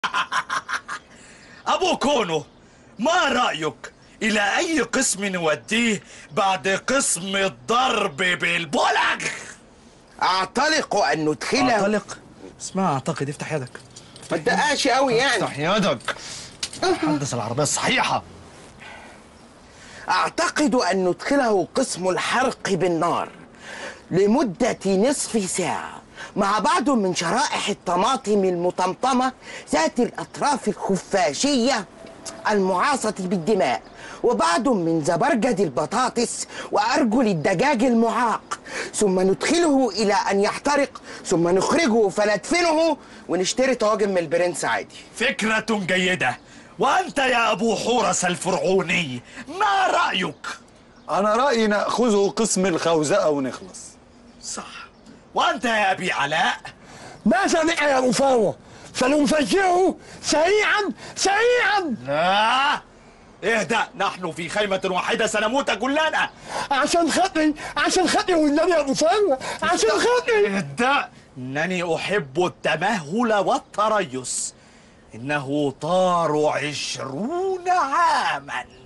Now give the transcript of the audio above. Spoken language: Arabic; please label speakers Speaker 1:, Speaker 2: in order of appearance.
Speaker 1: أبو كونو، ما رأيك إلى أي قسم نوديه بعد قسم الضرب بالبلغ؟
Speaker 2: اعتلق ان ندخله.
Speaker 1: أعتلق؟ اسمها أعتقد. افتح يدك.
Speaker 2: ما تدققش قوي يعني.
Speaker 1: افتح يدك. حدث العربية الصحيحة.
Speaker 2: اعتقد ان ندخله قسم الحرق بالنار لمدة نصف ساعة مع بعض من شرائح الطماطم المطمطمة ذات الأطراف الخفاشية المعاصة بالدماء، وبعض من زبرجد البطاطس وأرجل الدجاج المعاق، ثم ندخله إلى أن يحترق، ثم نخرجه فندفنه ونشتري طواجن من البرنس عادي.
Speaker 1: فكرة جيدة. وأنت يا أبو حورس الفرعوني، ما رأيك؟
Speaker 3: أنا رأيي نأخذه قسم الخوزقة ونخلص.
Speaker 1: صح. وأنت يا أبي علاء؟
Speaker 4: ماذا بك يا مفاوض؟ سنفجره سريعا سريعا.
Speaker 1: لا، اهدأ، نحن في خيمة واحدة سنموت كلنا.
Speaker 4: عشان خاطري والنبي يا مفاوض، عشان خاطري.
Speaker 1: اهدأ، إنني أحب التمهل والتريث. إنه طار 20 عاما.